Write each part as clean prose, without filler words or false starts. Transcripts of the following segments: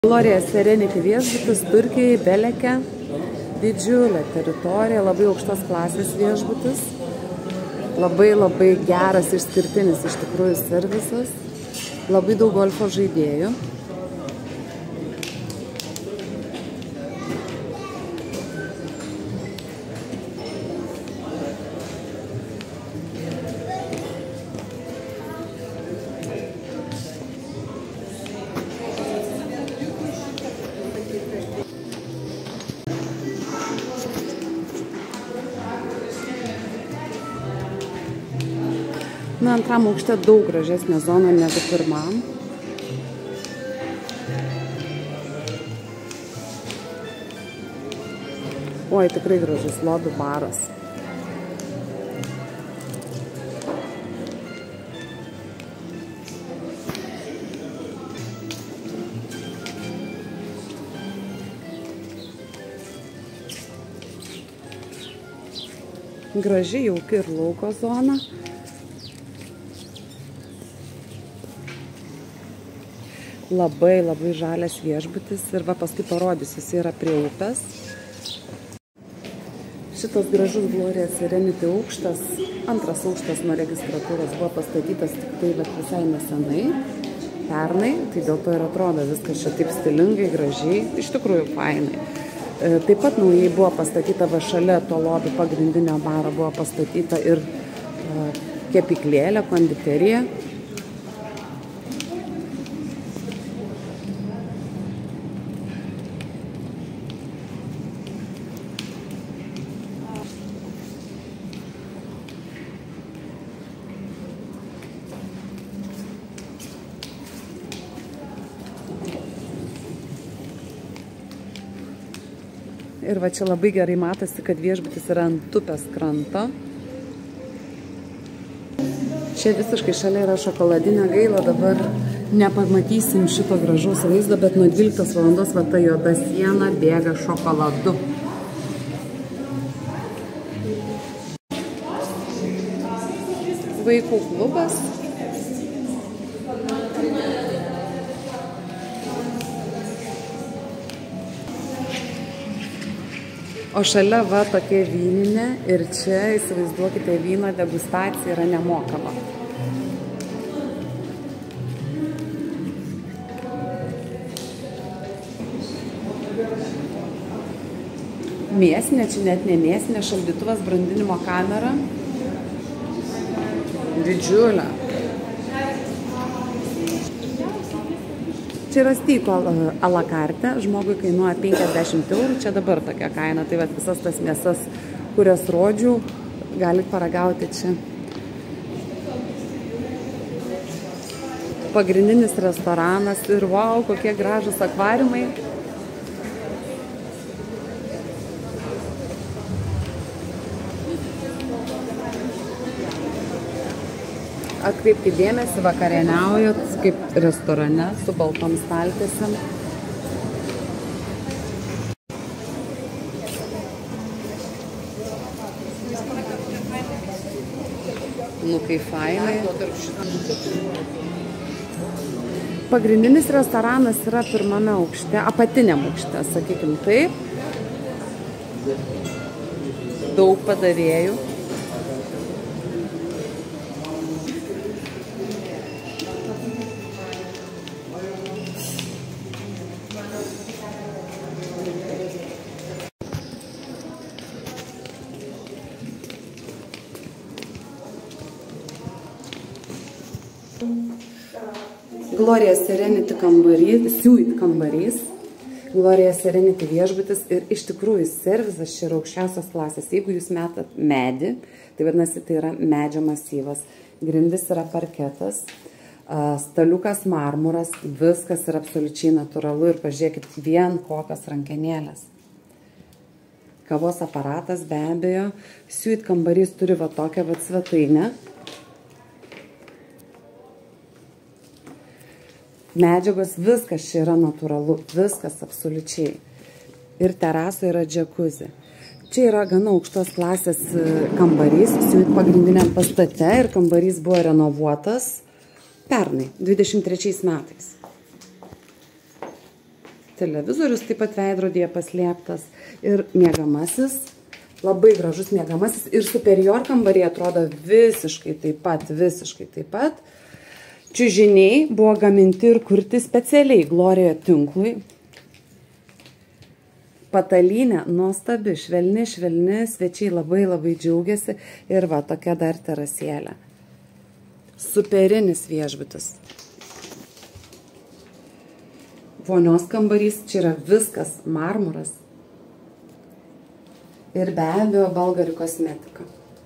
Gloria Serenity viešbutis Turkijai, Beleke. Didžiulė teritorija, labai aukštos klasės viešbutis. Labai geras, išskirtinis iš tikrųjų servisas. Labai daug golfo žaidėjų. Na, antram aukšte daug gražesnė zona negu pirmam. Oi, tikrai gražus lobby baras. Graži, jauki ir lauko zona. Labai žalias viešbutis ir va paskui parodysiu, jis yra prie upės. Šitas gražus Gloria Serenity aukštas, antras aukštas nuo registratūros buvo pastatytas tik tai visai nesenai, pernai, tai dėl to ir atrodo viskas čia taip stilingai, gražiai, iš tikrųjų fainai. Taip pat naujai buvo pastatyta va šalia to lobby pagrindinio baro buvo pastatyta ir kepyklėlė, konditerija. Ir va čia labai gerai matosi, kad viešbutis yra ant upės kranto. Čia visiškai šalia yra šokoladinė, gaila, dabar nepamatysim šito gražaus vaizdo, bet nuo 12 valandos va ta juoda siena bėga šokoladu. Vaikų klubas. O šalia va tokia vyninė ir čia, įsivaizduokite, vyno degustacija yra nemokama. Mėsinė, čia net ne mėsinė, šaldytuvas, brandinimo kamera. Didžiulė. Čia yra styko a la carte, žmogui kainuoja 50 eurų, čia dabar tokia kaina, tai vat visas tas mėsas, kurias rodžiau, galit paragauti čia. Pagrindinis restoranas ir wow, kokie gražus akvariumai. Atkreipkite dėmesį, vakarieniaujat kaip restorane su baltom staltiesėm. Nu, kaip fainai. Pagrindinis restoranas yra pirmame aukšte, apatiniam aukšte, sakykim taip. Daug padavėjų. Gloria Serenity kambarys, suite kambarys, Gloria Serenity viešbutis ir iš tikrųjų servisas čia yra aukščiausios klasės. Jeigu jūs metat medį, tai vadinasi, tai yra medžio masyvas. Grindis yra parketas, staliukas marmuras, viskas yra absoliučiai natūralu ir pažiūrėkit vien kokios rankenėlės. Kavos aparatas be abejo, suite kambarys turi va tokią va svetainę. Medžiagos, viskas čia yra natūralu, viskas absoliučiai. Ir teraso yra džakuzi. Čia yra gana aukštos klasės kambarys, suite pagrindiniam pastate ir kambarys buvo renovuotas pernai, 23 metais. televizorius taip pat veidrodyje paslėptas ir miegamasis, labai gražus miegamasis ir superior kambarį atrodo visiškai taip pat. Čiužiniai buvo gaminti ir kurti specialiai Gloria tinklui. Patalynė nuostabi, švelni, svečiai labai džiaugiasi ir va tokia dar terasėlė. Superinis viešbutis. Vonios kambarys, čia yra viskas, marmuras. Ir be abejo Bulgari kosmetika.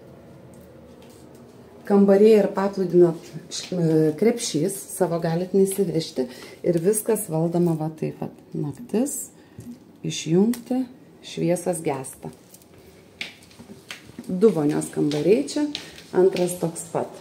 Kambariai ir paplūdimio krepšys, savo galit nesivežti ir viskas valdoma va taip pat. Naktis, išjungti, šviesas gesta. 2 vonios kambariai čia, antras toks pat.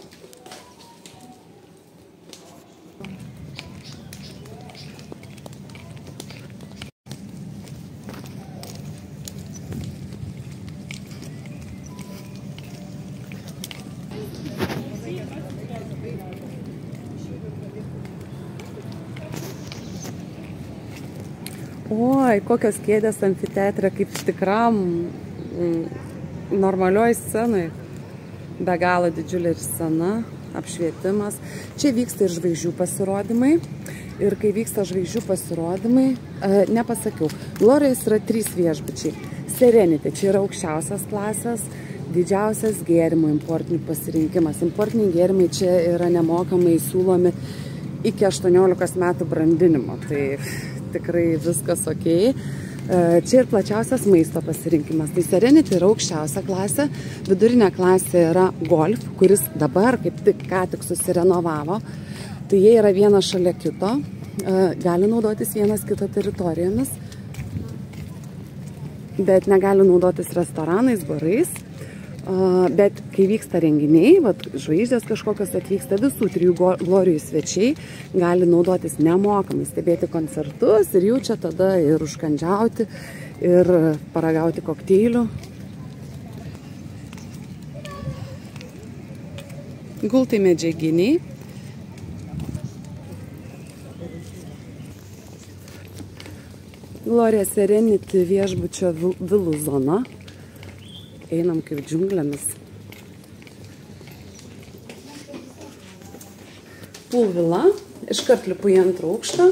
Oi, kokios kėdės amfiteatre, kaip tikram normalioj scenai. Be galo didžiulė ir scena, apšvietimas. Čia vyksta ir žvaigždžių pasirodymai. Ir kai vyksta žvaigždžių pasirodymai, nepasakiau, Glorijoje yra 3 viešbučiai. Serenity, čia yra aukščiausias klasės, didžiausias gėrimų importinių pasirinkimas. Importiniai gėrimai čia yra nemokamai siūlomi iki 18 metų brandinimo. Tai tikrai viskas ok. Čia ir plačiausias maisto pasirinkimas. Tai Serenity yra aukščiausia klasė, vidurinė klasė yra Golf, kuris dabar kaip tik ką tik susirenovavo. Tai jie yra vienas šalia kito, gali naudotis vienas kito teritorijomis, bet negali naudotis restoranais, barais. Bet kai vyksta renginiai, žvaigždės kažkokios atvyksta, visų 3 Glorijų svečiai gali naudotis nemokamai, stebėti koncertus ir jau čia tada ir užkandžiauti, ir paragauti kokteilių. Gultai medžiaginiai. Gloria Serenity viešbučio vilų zona. Einam kaip džiunglėmis. Pool vila, iškart lipu į 2 aukštą.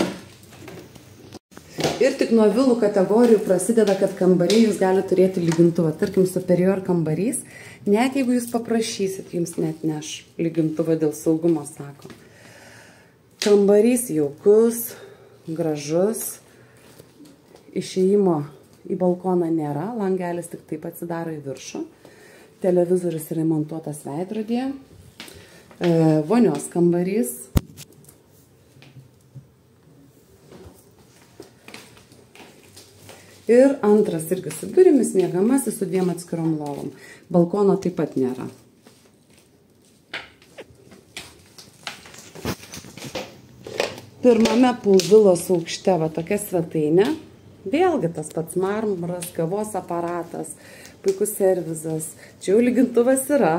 Ir tik nuo vilų kategorijų prasideda, kad kambariai jūs galite turėti lygintuvą. Tarkim, superior kambarys, net jeigu jūs paprašysit, jums net neš lygintuvą dėl saugumo, sako. Kambarys jaukus, gražus, išėjimo į balkoną nėra, langelis tik taip atsidaro į viršų. Televizorius yra montuotas veidrodyje. Vonios kambarys. Ir antras irgi su durimis, miegamasis su 2 atskirom lovom. Balkono taip pat nėra. Pirmame pool vilos aukšte va tokia svetainė. Vėlgi tas pats marmuras, kavos aparatas, puikus servizas. Čia jau lygintuvas yra.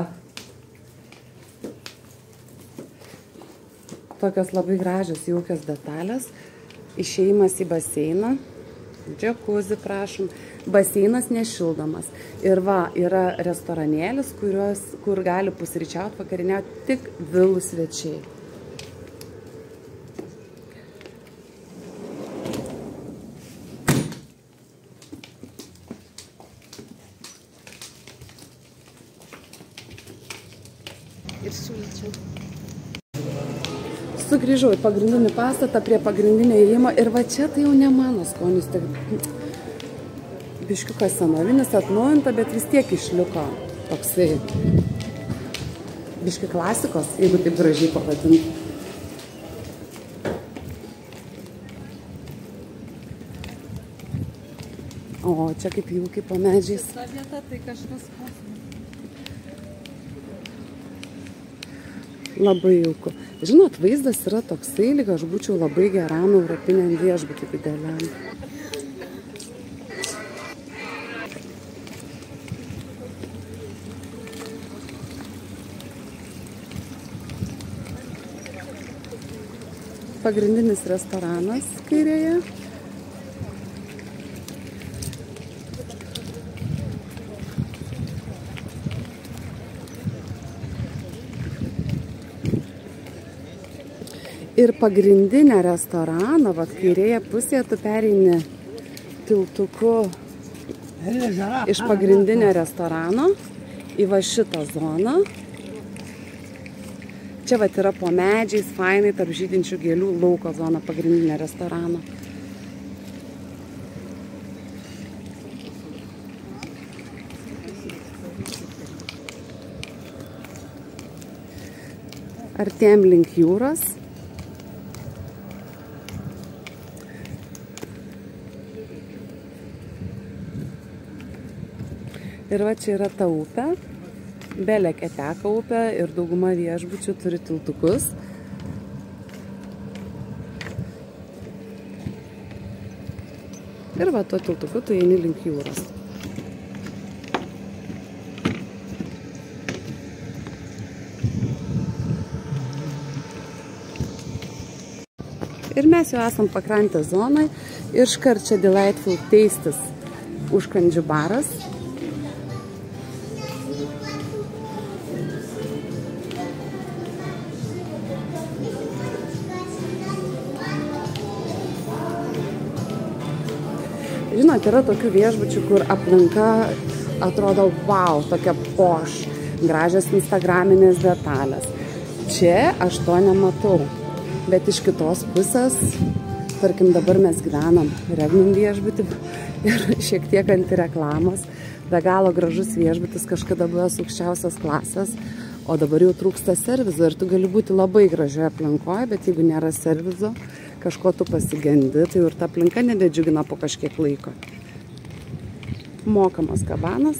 Tokios labai gražios, jaukios detalės. Išėjimas į baseiną. Džakuzi, prašom. Baseinas nešildomas. Ir va, yra restoranėlis, kur gali pusryčiauti, vakariniauti tik vilų svečiai. Ir siūlyčiau. Sugrįžau į pagrindinį pastatą prie pagrindinio įėjimo ir va čia tai jau ne mano skonis. Tai biškiukas senovinis, atnaujinta, bet vis tiek išliko toksai biški klasikos, jeigu taip gražiai pavadinti. O čia kaip jaukiai po medžiais. Ta vieta tai kažkas kosminis. Labai jauku. Žinot, vaizdas yra toksai, lyg aš būčiau labai geram europiniam viešbutį dideliam. Pagrindinis restoranas kairėje. Ir pagrindinę restoraną, vat kairėje pusėje tu pereini tiltuku iš pagrindinio restorano į va šitą zoną. Čia vat yra po medžiais, fainai, tarp žydinčių gėlių lauko zona pagrindinio restorano. Artėjom link jūros. Ir va čia yra ta upė. Belekė teka upė ir dauguma viešbučių turi tiltukus. Ir va tuo tiltuku tu eini link jūros. Ir mes jau esam pakrantės zonai ir škart čia Delightful Tastes užkandžių baras. Žinot, yra tokių viešbučių, kur aplinka atrodo wow, tokia poš, gražios instagraminės detalės. Čia aš to nematau. Bet iš kitos pusės, tarkim, dabar mes gyvenam Regnum viešbutį ir šiek tiek antireklamos. Be galo gražus viešbutis, kažkada buvęs aukščiausios klasės, o dabar jau trūksta servizo ir tu gali būti labai gražioje aplinkoje, bet jeigu nėra servizo, kažko tu pasigendi, tai ir ta aplinka nebedžiugina po kažkiek laiko. Mokamas kabanas.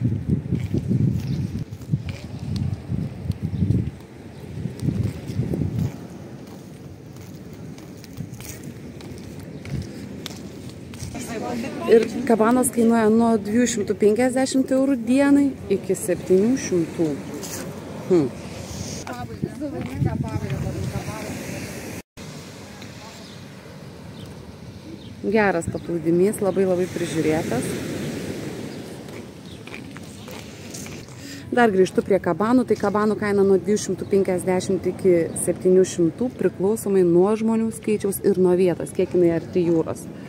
Ir kabanos kainuoja nuo 250 eurų dienai iki 700. Geras paplūdimys, labai prižiūrėtas. Dar grįžtu prie kabanų, tai kabanų kaina nuo 250 iki 700 priklausomai nuo žmonių skaičiaus ir nuo vietos, kiek jinai arti jūros.